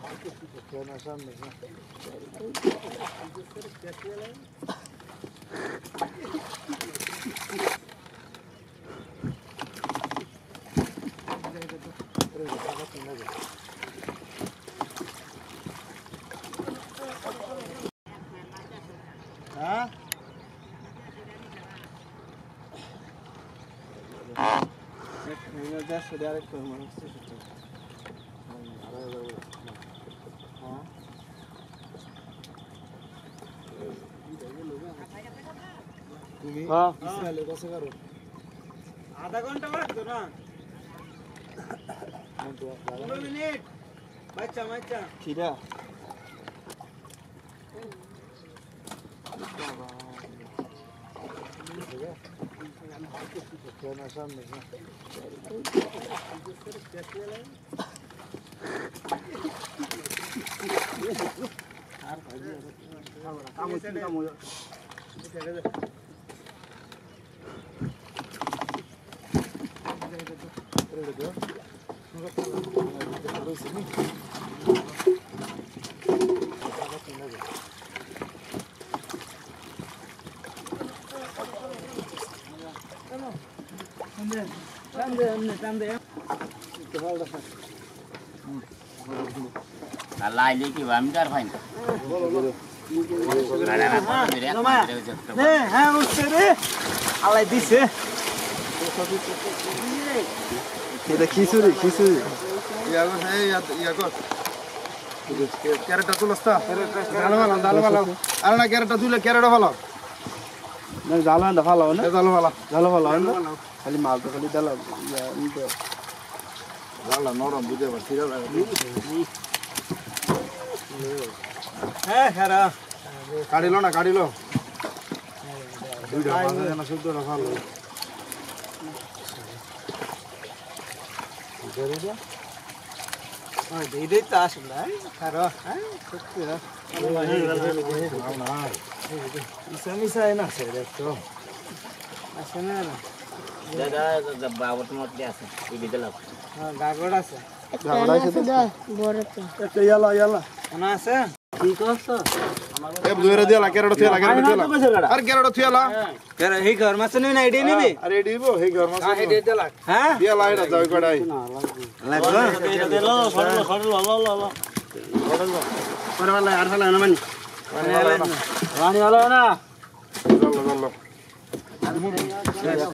आधा घंटा लागतो ना 15 मिनिट बच्चा बच्चा खिरा Lai lagi kami dah fine. হ্যাঁ উঠছে রে আলাই দিছে এটা খিচুড়ি খিচুড়ি ক্যারেটটা তুলস্তা ডাল ভালো আর না ক্যারেটটা তুলে ক্যারেটটা ভালো না জাল ভালো না জাল ভালো খালি মাল তো খালি ডাল জাল নরম বুঝে পারছি হ্যাঁ হ্যাঁ কাটিলো না কাটিলো দুইটা পাঁচটা না 14টা ভালো এইটাই তো আসলে খারো হ্যাঁ সত্যি মিশা মিশাই না সে দেখতো আসে না Dah bawa tempat dia asal. Ini dalam. হ্যাঁ গাগড় আছে গাগড় আছে বড়টা এটা ইয়ালা ইয়ালা কোন আছে ঠিক আছে এ বুঝরে দিলা কেরড় থিয়ালা আর কেরড় থিয়ালা কেরে হে ঘর মাছ নই না এডি নিবি আরে এডি বো হে ঘর মাছ হ্যাঁ এডি দিলা হ্যাঁ দিলা এটা যাই কড়াই লাগো দিলো সরলো পরবালা আর ফেলা না মানি রানি হলো না চলো